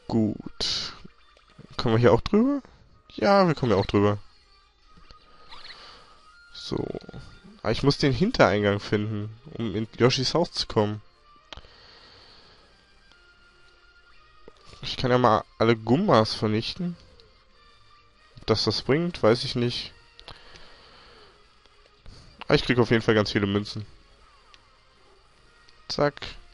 Gut. Kommen wir hier auch drüber? Ja, wir kommen ja auch drüber. So. Aber ich muss den Hintereingang finden, um in Yoshis Haus zu kommen. Ich kann ja mal alle Gumbas vernichten. Ob das bringt, weiß ich nicht. Aber ich kriege auf jeden Fall ganz viele Münzen. Zack.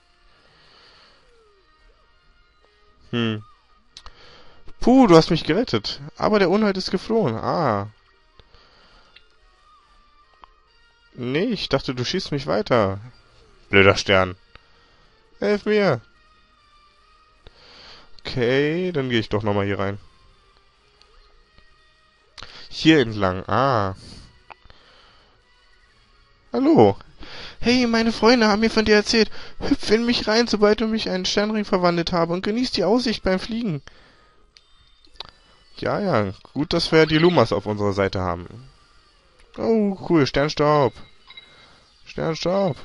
Puh, du hast mich gerettet. Aber der Unhold ist geflohen. Ah. Nee, ich dachte, du schießt mich weiter. Blöder Stern. Helf mir. Okay, dann gehe ich doch nochmal hier rein. Hier entlang. Ah. Hallo. Hey, meine Freunde haben mir von dir erzählt. Hüpf in mich rein, sobald du mich in einen Sternring verwandelt habe und genieß die Aussicht beim Fliegen. Ja, ja. Gut, dass wir die Lumas auf unserer Seite haben. Oh, cool. Sternstaub. Sternstaub.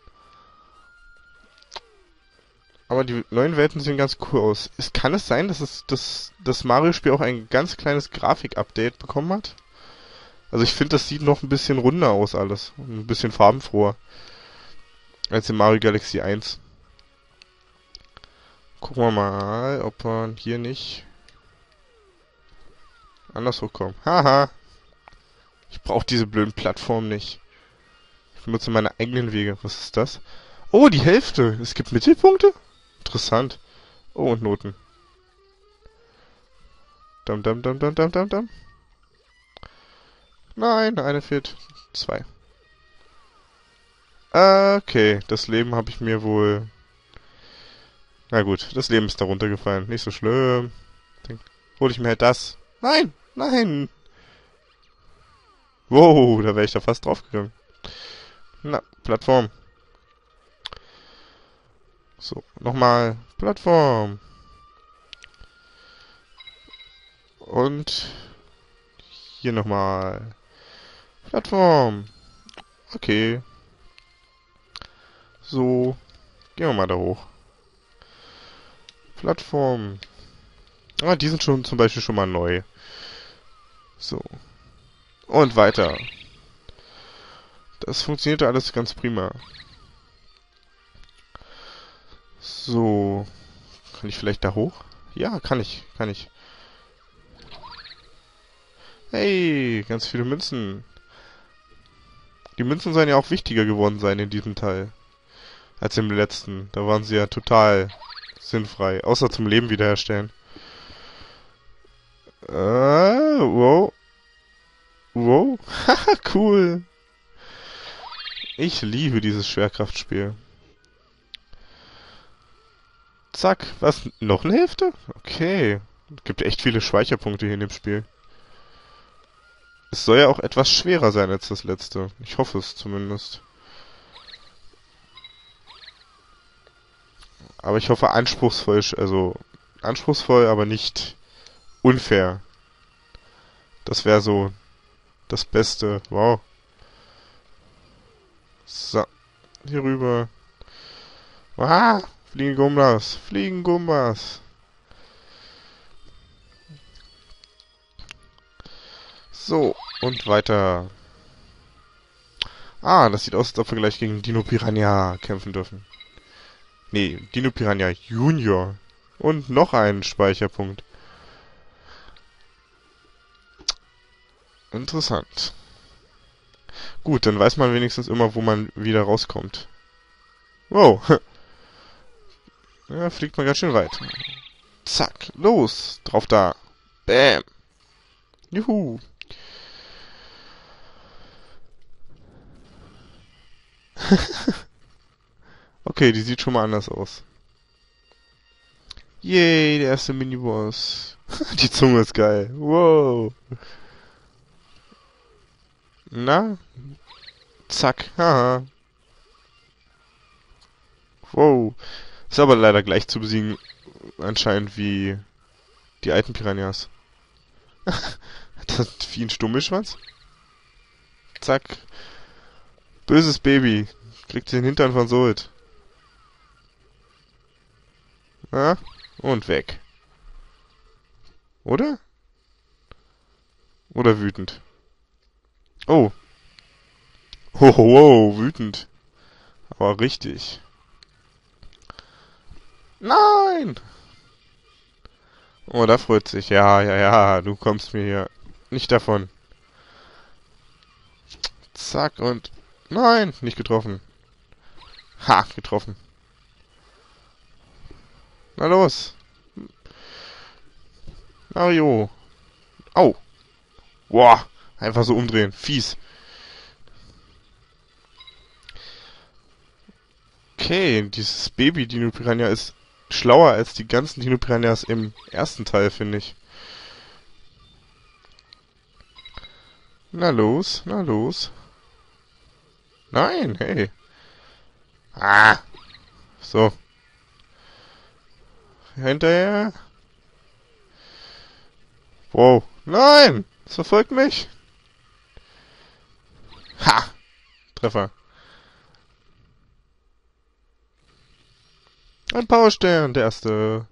Aber die neuen Welten sehen ganz cool aus. Kann es sein, dass das Mario-Spiel auch ein ganz kleines Grafik-Update bekommen hat? Also ich finde, das sieht noch ein bisschen runder aus alles. Ein bisschen farbenfroher. Als in Mario Galaxy 1. Gucken wir mal, ob wir hier nicht anders hochkommen. Haha. Ich brauche diese blöden Plattformen nicht. Ich benutze meine eigenen Wege. Was ist das? Oh, die Hälfte. Es gibt Mittelpunkte? Interessant. Oh, und Noten. Dam, dam, dam, dam, dam, dam, dam. Nein, eine fehlt. 2. Okay, das Leben habe ich mir wohl... Na gut, das Leben ist da runtergefallen. Nicht so schlimm. Hol ich mir halt das. Nein, nein. Wow, da wäre ich da fast draufgegangen. Na, Plattform. So, nochmal. Plattform. Und hier nochmal. Plattform. Okay. So. Gehen wir mal da hoch. Plattform. Ah, die sind schon zum Beispiel schon mal neu. So. Und weiter. Das funktioniert alles ganz prima. So. Kann ich vielleicht da hoch? Ja, kann ich. Kann ich. Hey, ganz viele Münzen. Die Münzen sollen ja auch wichtiger geworden sein in diesem Teil. Als im letzten. Da waren sie ja total sinnfrei. Außer zum Leben wiederherstellen. Wow. Wow. Haha, cool. Ich liebe dieses Schwerkraftspiel. Zack. Was? Noch eine Hälfte? Okay. Es gibt echt viele Speicherpunkte hier in dem Spiel. Es soll ja auch etwas schwerer sein als das letzte. Ich hoffe es zumindest. Aber ich hoffe anspruchsvoll, also anspruchsvoll, aber nicht unfair. Das wäre so das Beste. Wow. So. Hier rüber. Ah! Fliegen Gumbas. Fliegen Gumbas. So. Und weiter. Ah, das sieht aus, als ob wir gleich gegen Dino Piranha kämpfen dürfen. Nee, Dino Piranha Junior. Und noch einen Speicherpunkt. Interessant. Gut, dann weiß man wenigstens immer, wo man wieder rauskommt. Wow. Ja, fliegt man ganz schön weit. Zack, los. Drauf da. Bäm. Juhu. Okay, die sieht schon mal anders aus. Yay, der erste Miniboss. Die Zunge ist geil. Wow. Na? Zack. Haha. Wow. Ist aber leider gleich zu besiegen, anscheinend wie die alten Piranhas. Das Vieh ein Stummelschwanz? Zack. Böses Baby. Kriegt den Hintern von Sult. Ja? Und weg. Oder? Oder wütend? Oh. Wow, wütend. Aber richtig. Nein! Oh, da freut sich. Ja, ja, ja, du kommst mir hier nicht davon. Zack und... Nein, nicht getroffen. Ha, getroffen. Na los. Mario. Au. Boah, einfach so umdrehen. Fies. Okay, dieses Baby-Dino-Piranha ist schlauer als die ganzen Dino-Piranhas im ersten Teil, finde ich. Na los, na los. Nein, hey. Ah. So. Hinterher. Wow. Nein! Es verfolgt mich. Ha! Treffer. Ein Powerstern, der erste.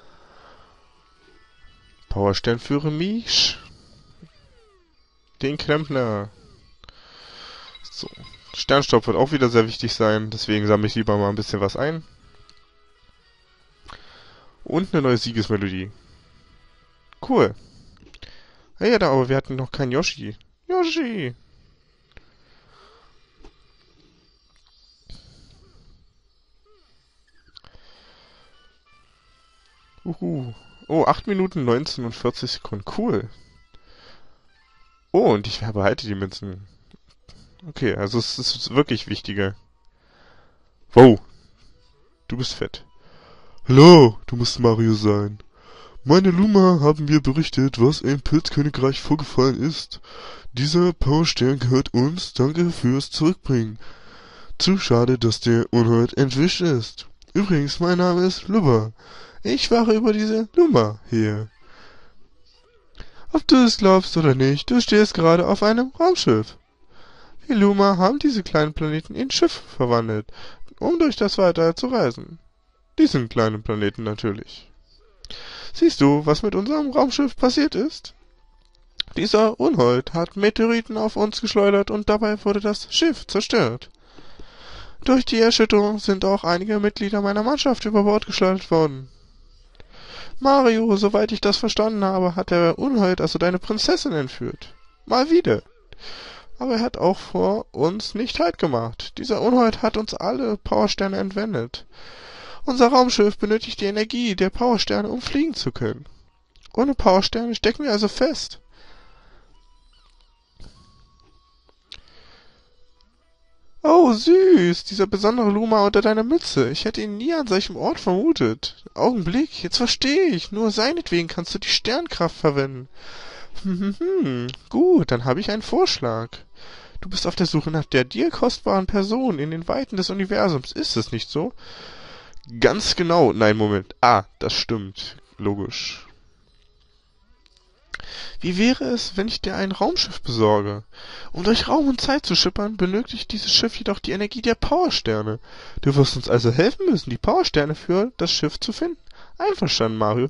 Powerstern für Misch. Den Klempner. So. Sternstaub wird auch wieder sehr wichtig sein, deswegen sammle ich lieber mal ein bisschen was ein. Und eine neue Siegesmelodie. Cool. Ah ja, aber wir hatten noch keinen Yoshi. Yoshi! Oh, 8 Minuten 19 und 40 Sekunden. Cool. Oh, und ich behalte die Münzen. Okay, also es ist wirklich wichtiger. Wow. Du bist fett. Hallo, du musst Mario sein. Meine Luma haben mir berichtet, was im Pilzkönigreich vorgefallen ist. Dieser Powerstern gehört uns. Danke fürs Zurückbringen. Zu schade, dass der Unhold entwischt ist. Übrigens, mein Name ist Luma. Ich wache über diese Luma hier. Ob du es glaubst oder nicht, du stehst gerade auf einem Raumschiff. Die Luma haben diese kleinen Planeten in Schiffe verwandelt, um durch das Weltall zu reisen. Diesen kleinen Planeten natürlich. Siehst du, was mit unserem Raumschiff passiert ist? Dieser Unhold hat Meteoriten auf uns geschleudert und dabei wurde das Schiff zerstört. Durch die Erschütterung sind auch einige Mitglieder meiner Mannschaft über Bord geschleudert worden. Mario, soweit ich das verstanden habe, hat der Unhold also deine Prinzessin entführt. Mal wieder. Aber er hat auch vor uns nicht Halt gemacht. Dieser Unhold hat uns alle Powersterne entwendet. Unser Raumschiff benötigt die Energie der Powersterne, um fliegen zu können. Ohne Powersterne stecken wir also fest. Oh, süß, dieser besondere Luma unter deiner Mütze. Ich hätte ihn nie an solchem Ort vermutet. Augenblick, jetzt verstehe ich. Nur seinetwegen kannst du die Sternkraft verwenden. Gut, dann habe ich einen Vorschlag. Du bist auf der Suche nach der dir kostbaren Person in den Weiten des Universums. Ist es nicht so? Ganz genau. Nein, Moment. Ah, das stimmt. Logisch. Wie wäre es, wenn ich dir ein Raumschiff besorge? Um durch Raum und Zeit zu schippern, benötigt dieses Schiff jedoch die Energie der Powersterne. Du wirst uns also helfen müssen, die Powersterne für das Schiff zu finden. Einverstanden, Mario?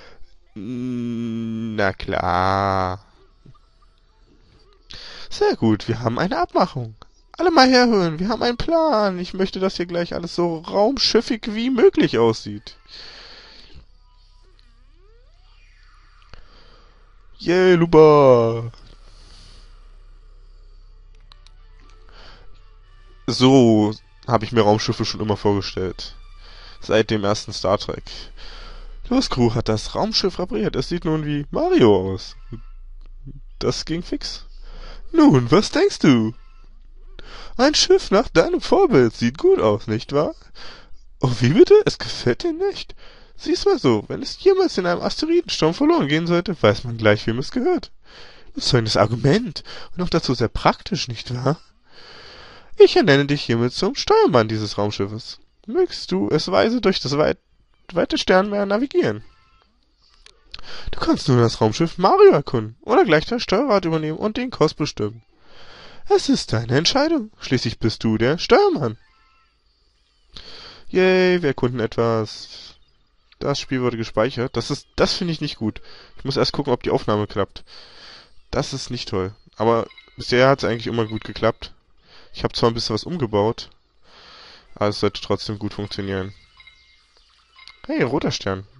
Na klar. Sehr gut, wir haben eine Abmachung. Alle mal herhören, wir haben einen Plan. Ich möchte, dass hier gleich alles so raumschiffig wie möglich aussieht. Yay, Luba! So habe ich mir Raumschiffe schon immer vorgestellt. Seit dem ersten Star Trek. Los, Crew hat das Raumschiff repariert. Es sieht nun wie Mario aus. Das ging fix. Nun, was denkst du? Ein Schiff nach deinem Vorbild. Sieht gut aus, nicht wahr? Oh, wie bitte? Es gefällt dir nicht? Sieh's mal so, wenn es jemals in einem Asteroidensturm verloren gehen sollte, weiß man gleich, wem es gehört. Überzeugendes Argument. Und noch dazu sehr praktisch, nicht wahr? Ich ernenne dich hiermit zum Steuermann dieses Raumschiffes. Mögst du es weise durch das weite Sternmeer navigieren. Du kannst nun das Raumschiff Mario erkunden oder gleich das Steuerrad übernehmen und den Kurs bestimmen. Es ist deine Entscheidung. Schließlich bist du der Steuermann. Yay, wir erkunden etwas. Das Spiel wurde gespeichert. Das finde ich nicht gut. Ich muss erst gucken, ob die Aufnahme klappt. Das ist nicht toll. Aber bisher hat es eigentlich immer gut geklappt. Ich habe zwar ein bisschen was umgebaut, aber es sollte trotzdem gut funktionieren. Hey, roter Stern.